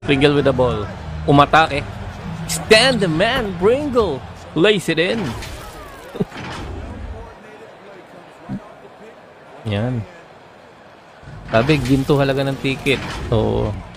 Pringle with the ball. Umatake. Stand the man, Pringle. Lace it in. Yan. Sabi, ginto halaga ng ticket. So,